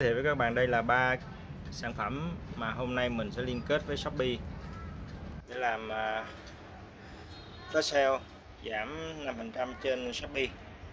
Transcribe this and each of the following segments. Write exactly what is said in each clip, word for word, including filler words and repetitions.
Thì với các bạn, đây là ba sản phẩm mà hôm nay mình sẽ liên kết với Shopee để làm uh, flash sale giảm năm phần trăm trên Shopee.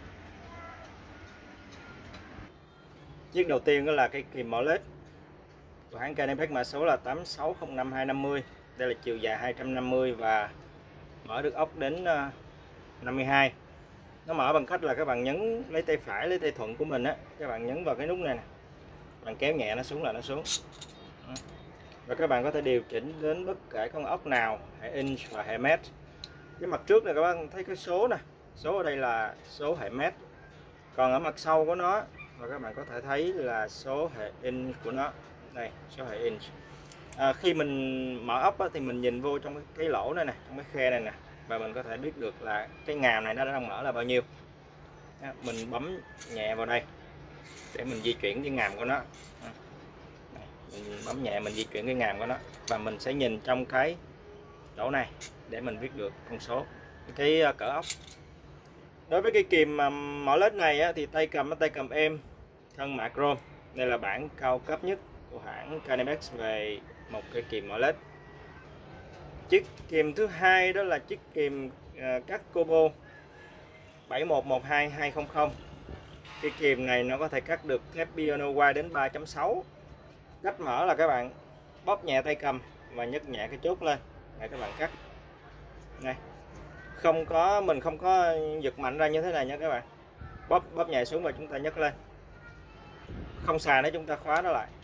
Chiếc đầu tiên đó là cái kìm mỏ led của hãng Canepex, mã số là tám sáu không năm hai năm mươi. Đây là chiều dài hai trăm năm mươi và mở được ốc đến uh, năm mươi hai. Nó mở bằng cách là các bạn nhấn lấy tay phải, lấy tay thuận của mình á, các bạn nhấn vào cái nút này nè, bạn kéo nhẹ nó xuống là nó xuống. Và các bạn có thể điều chỉnh đến bất kể con ốc nào, hệ inch và hệ mét. Cái mặt trước này các bạn thấy cái số nè, số ở đây là số hệ mét, còn ở mặt sau của nó và các bạn có thể thấy là số hệ inch của nó đây, số hệ inch. À, khi mình mở ốc á, thì mình nhìn vô trong cái lỗ này nè, trong cái khe này nè, và mình có thể biết được là cái ngàm này nó đang mở là bao nhiêu. Mình bấm nhẹ vào đây để mình di chuyển cái ngàm của nó. Mình bấm nhẹ mình di chuyển cái ngàm của nó và mình sẽ nhìn trong cái chỗ này để mình viết được con số, cái cỡ ốc. Đối với cái kìm mỏ led này á, thì tay cầm tay cầm êm, thân mạ chrome. Đây là bản cao cấp nhất của hãng Canepex về một cái kìm mỏ led. Chiếc kìm thứ hai đó là chiếc kìm uh, cắt Kobo bảy một một hai hai không không. Cái kìm này nó có thể cắt được thép piano wire đến ba chấm sáu. Cách mở là các bạn bóp nhẹ tay cầm và nhấc nhẹ cái chốt lên để các bạn cắt. Này, không có mình không có giật mạnh ra như thế này nha các bạn. Bóp bóp nhẹ xuống và chúng ta nhấc lên. Không xài nữa chúng ta khóa nó lại.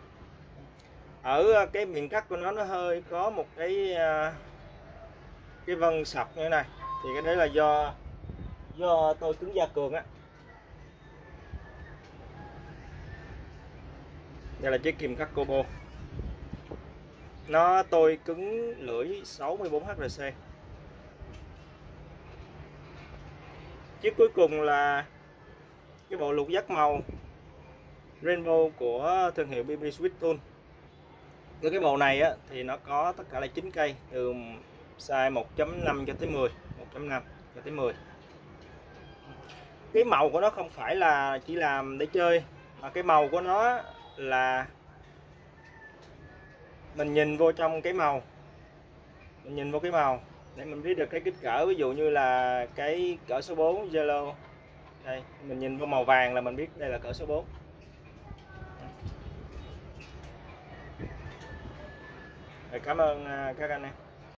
Ở cái miệng cắt của nó nó hơi có một cái cái vân sọc như thế này, thì cái đấy là do do tôi cứng da cường á. Đây là chiếc kìm cắt Kobo, nó tôi cứng lưỡi sáu mươi bốn H R C. Chiếc cuối cùng là cái bộ lục giác màu Rainbow của thương hiệu bê bê Sweet Tool. Với cái bộ này á, thì nó có tất cả là chín cây, từ size một chấm năm cho tới mười, một chấm năm cho tới mười. Cái màu của nó không phải là chỉ làm để chơi, mà cái màu của nó là mình nhìn vô trong cái màu, mình nhìn vô cái màu để mình biết được cái kích cỡ. Ví dụ như là cái cỡ số bốn yellow đây, mình nhìn vô màu vàng là mình biết đây là cỡ số bốn. Rồi, cảm ơn các anh em.